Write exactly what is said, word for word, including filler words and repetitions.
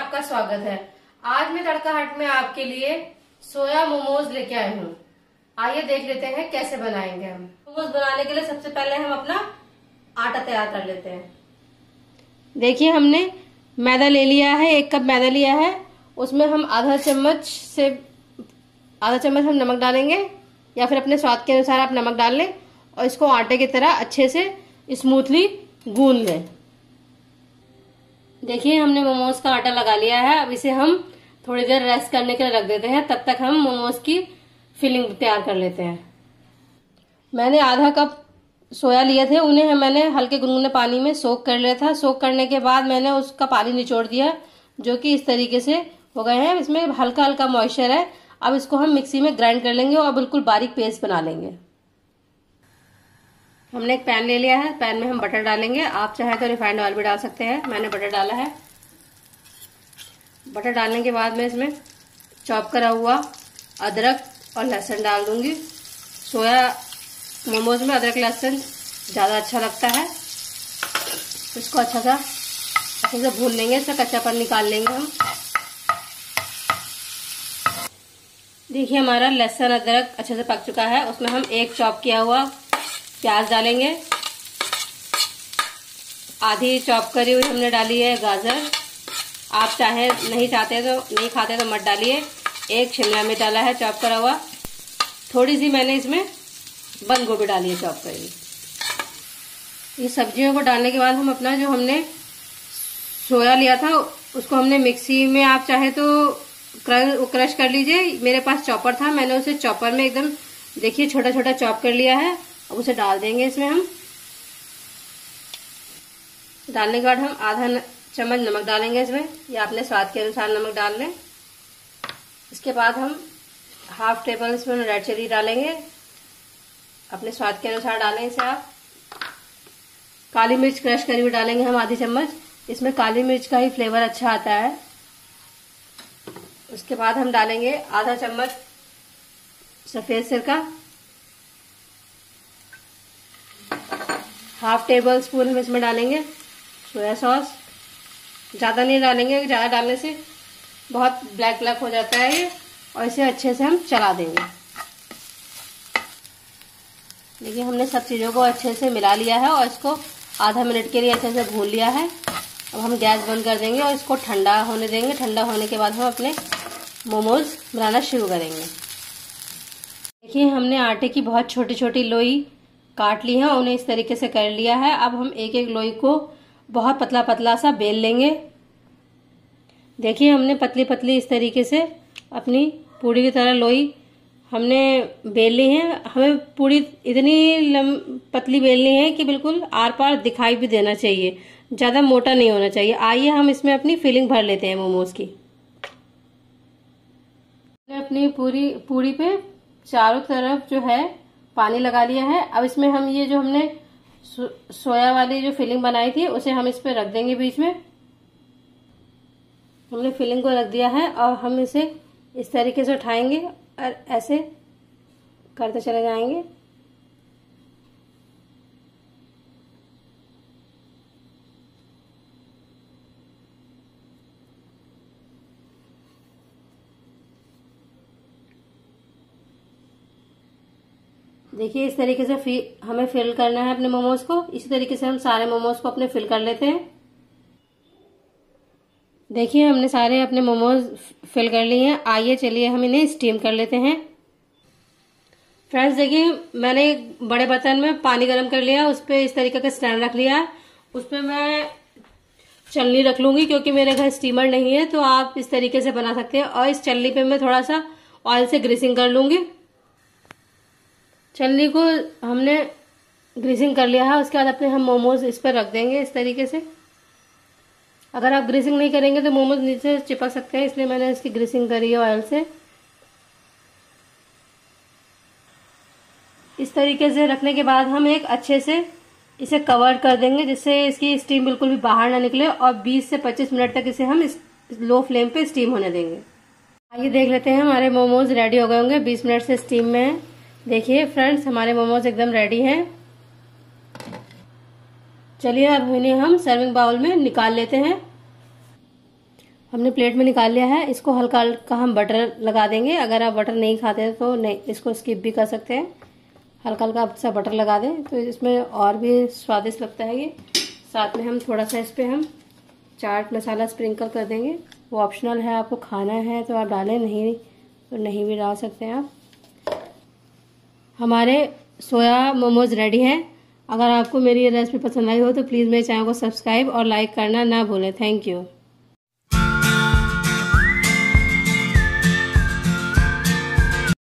आपका स्वागत है। आज मैं तड़का हट में आपके लिए सोया मोमोज लेके आई हूँ। आइए देख लेते हैं कैसे बनाएंगे हम। मोमोज बनाने के लिए सबसे पहले हम अपना आटा तैयार कर लेते हैं। देखिए हमने मैदा ले लिया है, एक कप मैदा लिया है। उसमें हम आधा चम्मच से आधा चम्मच हम नमक डालेंगे, या फिर अपने स्वाद के अनुसार आप नमक डाल लें और इसको आटे की तरह अच्छे से स्मूथली गूंद लें। देखिए हमने मोमोज का आटा लगा लिया है। अब इसे हम थोड़ी देर रेस्ट करने के लिए रख देते हैं, तब तक हम मोमोज की फिलिंग तैयार कर लेते हैं। मैंने आधा कप सोया लिए थे, उन्हें मैंने हल्के गुनगुने पानी में सोक कर लिया था। सोक करने के बाद मैंने उसका पानी निचोड़ दिया, जो कि इस तरीके से हो गए हैं। इसमें हल्का हल्का मॉइस्चर है। अब इसको हम मिक्सी में ग्राइंड कर लेंगे और बिल्कुल बारीक पेस्ट बना लेंगे। हमने एक पैन ले लिया है, पैन में हम बटर डालेंगे। आप चाहे तो रिफाइंड ऑयल भी डाल सकते हैं, मैंने बटर डाला है। बटर डालने के बाद मैं इसमें चॉप करा हुआ अदरक और लहसुन डाल दूंगी। सोया मोमोज में अदरक लहसुन ज़्यादा अच्छा लगता है। इसको अच्छा सा अच्छे से भून लेंगे, इसका कच्चापन निकाल लेंगे हम। देखिए हमारा लहसुन अदरक अच्छे से पक चुका है। उसमें हम एक चॉप किया हुआ प्याज डालेंगे। आधी चॉप करी हुई हमने डाली है गाजर। आप चाहे नहीं चाहते तो नहीं खाते तो मत डालिए। एक शिमला मिर्च डाला है चॉप करा हुआ। थोड़ी सी मैंने इसमें बंद गोभी डाली है चॉप करी। ये सब्जियों को डालने के बाद हम अपना जो हमने सोया लिया था उसको हमने मिक्सी में, आप चाहे तो क्रश कर लीजिए। मेरे पास चॉपर था, मैंने उसे चॉपर में एकदम देखिए छोटा छोटा चॉप कर लिया है। अब उसे डाल देंगे इसमें हम। डालने के बाद हम आधा चम्मच नमक डालेंगे इसमें, या अपने स्वाद के अनुसार नमक डाल लें। इसके बाद हम half tablespoon red chilli डालेंगे, अपने स्वाद के अनुसार डालें इसे आप। काली मिर्च क्रश करी हुई डालेंगे हम आधी चम्मच, इसमें काली मिर्च का ही फ्लेवर अच्छा आता है। उसके बाद हम डालेंगे आधा चम्मच सफेद सिरका, हाफ टेबल स्पून हम इसमें डालेंगे सोया सॉस। ज़्यादा नहीं डालेंगे, ज़्यादा डालने से बहुत ब्लैक ब्लैक हो जाता है ये। और इसे अच्छे से हम चला देंगे। देखिए हमने सब चीज़ों को अच्छे से मिला लिया है और इसको आधा मिनट के लिए अच्छे से भून लिया है। अब हम गैस बंद कर देंगे और इसको ठंडा होने देंगे। ठंडा होने के बाद हम अपने मोमोज बनाना शुरू करेंगे। देखिए हमने आटे की बहुत छोटी छोटी लोई काट ली है, उन्हें इस तरीके से कर लिया है। अब हम एक एक लोई को बहुत पतला पतला सा बेल लेंगे। देखिए हमने पतली पतली इस तरीके से अपनी पूड़ी की तरह लोई हमने बेल ली है। हमें पूड़ी इतनी लम पतली बेलनी है कि बिल्कुल आर पार दिखाई भी देना चाहिए, ज़्यादा मोटा नहीं होना चाहिए। आइए हम इसमें अपनी फिलिंग भर लेते हैं मोमोज की। अपनी पूरी पूड़ी पे चारों तरफ जो है पानी लगा लिया है। अब इसमें हम ये जो हमने सो, सोया वाली जो फिलिंग बनाई थी उसे हम इस पे रख देंगे। बीच में हमने फिलिंग को रख दिया है और हम इसे इस तरीके से उठाएंगे और ऐसे करते चले जाएंगे। देखिए इस तरीके से फी, हमें फिल करना है अपने मोमोज को। इसी तरीके से हम सारे मोमोज को अपने फिल कर लेते हैं। देखिए हमने सारे अपने मोमोज फिल कर लिए हैं। आइए चलिए हम इन्हें स्टीम कर लेते हैं। फ्रेंड्स देखिए मैंने एक बड़े बर्तन में पानी गर्म कर लिया, उस पर इस तरीके का स्टैंड रख लिया। उस पर मैं चलनी रख लूंगी, क्योंकि मेरे घर स्टीमर नहीं है, तो आप इस तरीके से बना सकते हैं। और इस चलनी पे मैं थोड़ा सा ऑयल से ग्रीसिंग कर लूंगी। चलनी को हमने ग्रीसिंग कर लिया है। उसके बाद अपने हम मोमोज इस पर रख देंगे इस तरीके से। अगर आप ग्रीसिंग नहीं करेंगे तो मोमोज नीचे चिपक सकते हैं, इसलिए मैंने इसकी ग्रीसिंग करी है ऑयल से। इस तरीके से रखने के बाद हम एक अच्छे से इसे कवर कर देंगे, जिससे इसकी स्टीम बिल्कुल भी बाहर ना निकले। और बीस से पच्चीस मिनट तक इसे हम इस लो फ्लेम पे स्टीम होने देंगे। आइए देख लेते हैं हमारे मोमोज रेडी हो गए होंगे। बीस मिनट से स्टीम में है। देखिए फ्रेंड्स हमारे मोमोज एकदम रेडी हैं। चलिए अब इन्हें हम सर्विंग बाउल में निकाल लेते हैं। हमने प्लेट में निकाल लिया है। इसको हल्का हल्का हम बटर लगा देंगे। अगर आप बटर नहीं खाते हैं तो नहीं, इसको स्किप भी कर सकते हैं। हल्का हल्का सा बटर लगा दें तो इसमें और भी स्वादिष्ट लगता है ये। साथ में हम थोड़ा सा इस पर हम चाट मसाला स्प्रिंकल कर देंगे। वो ऑप्शनल है, आपको खाना है तो आप डालें, नहीं तो नहीं भी डाल सकते हैं आप। हमारे सोया मोमोज रेडी हैं। अगर आपको मेरी ये रेसिपी पसंद आई हो तो प्लीज़ मेरे चैनल को सब्सक्राइब और लाइक करना ना भूलें। Thank you.